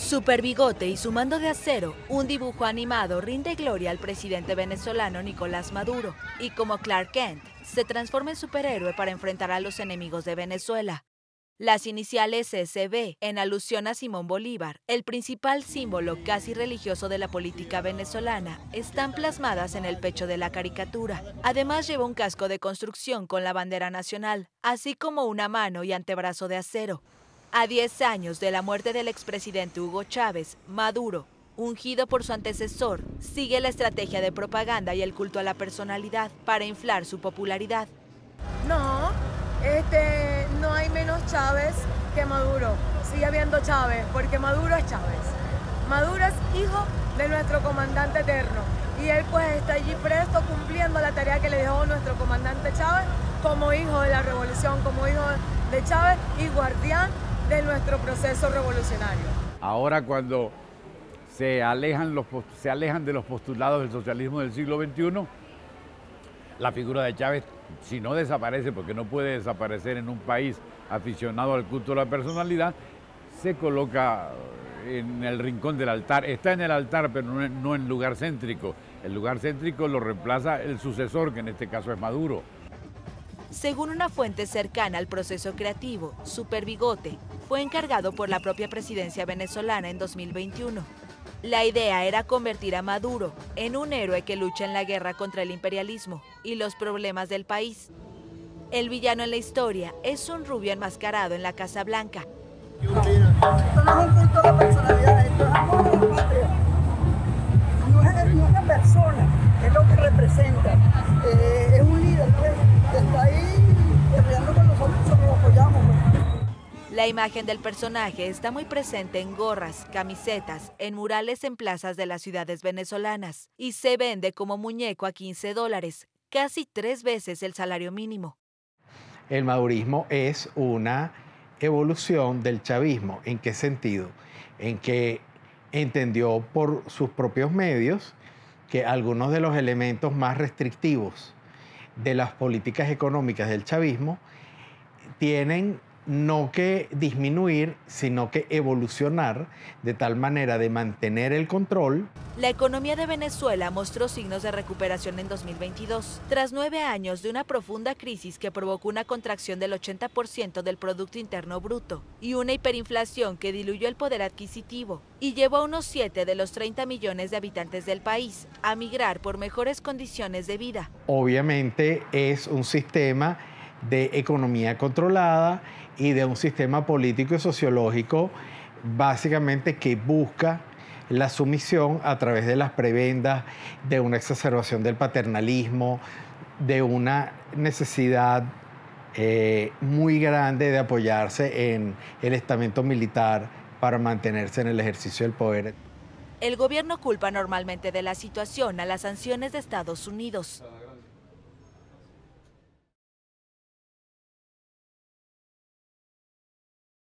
Super Bigote y su mando de acero, un dibujo animado rinde gloria al presidente venezolano Nicolás Maduro y como Clark Kent se transforma en superhéroe para enfrentar a los enemigos de Venezuela. Las iniciales SB, en alusión a Simón Bolívar, el principal símbolo casi religioso de la política venezolana, están plasmadas en el pecho de la caricatura. Además lleva un casco de construcción con la bandera nacional, así como una mano y antebrazo de acero. A 10 años de la muerte del expresidente Hugo Chávez, Maduro, ungido por su antecesor, sigue la estrategia de propaganda y el culto a la personalidad para inflar su popularidad. No hay menos Chávez que Maduro. Sigue habiendo Chávez, porque Maduro es Chávez. Maduro es hijo de nuestro comandante eterno. Y él pues está allí presto cumpliendo la tarea que le dejó nuestro comandante Chávez como hijo de la revolución, como hijo de Chávez y guardián de nuestro proceso revolucionario. Ahora cuando se alejan de los postulados del socialismo del siglo XXI, la figura de Chávez, si no desaparece, porque no puede desaparecer en un país aficionado al culto a la personalidad, se coloca en el rincón del altar. Está en el altar, pero no en lugar céntrico. El lugar céntrico lo reemplaza el sucesor, que en este caso es Maduro. Según una fuente cercana al proceso creativo, Super Bigote fue encargado por la propia presidencia venezolana en 2021. La idea era convertir a Maduro en un héroe que lucha en la guerra contra el imperialismo y los problemas del país. El villano en la historia es un rubio enmascarado en la Casa Blanca. Esto no es un culto a la personalidad, esto es amor a la patria. No es una persona, es lo que representa. Es un líder que está ahí peleando con nosotros y nosotros lo apoyamos. La imagen del personaje está muy presente en gorras, camisetas, en murales en plazas de las ciudades venezolanas y se vende como muñeco a $15, casi 3 veces el salario mínimo. El madurismo es una evolución del chavismo. ¿En qué sentido? En que entendió por sus propios medios que algunos de los elementos más restrictivos de las políticas económicas del chavismo tienen no que disminuir, sino que evolucionar de tal manera de mantener el control. La economía de Venezuela mostró signos de recuperación en 2022, tras 9 años de una profunda crisis que provocó una contracción del 80% del Producto Interno Bruto y una hiperinflación que diluyó el poder adquisitivo y llevó a unos 7 de los 30 millones de habitantes del país a migrar por mejores condiciones de vida. Obviamente es un sistema de economía controlada y de un sistema político y sociológico básicamente que busca la sumisión a través de las prebendas, de una exacerbación del paternalismo, de una necesidad muy grande de apoyarse en el estamento militar para mantenerse en el ejercicio del poder. El gobierno culpa normalmente de la situación a las sanciones de Estados Unidos.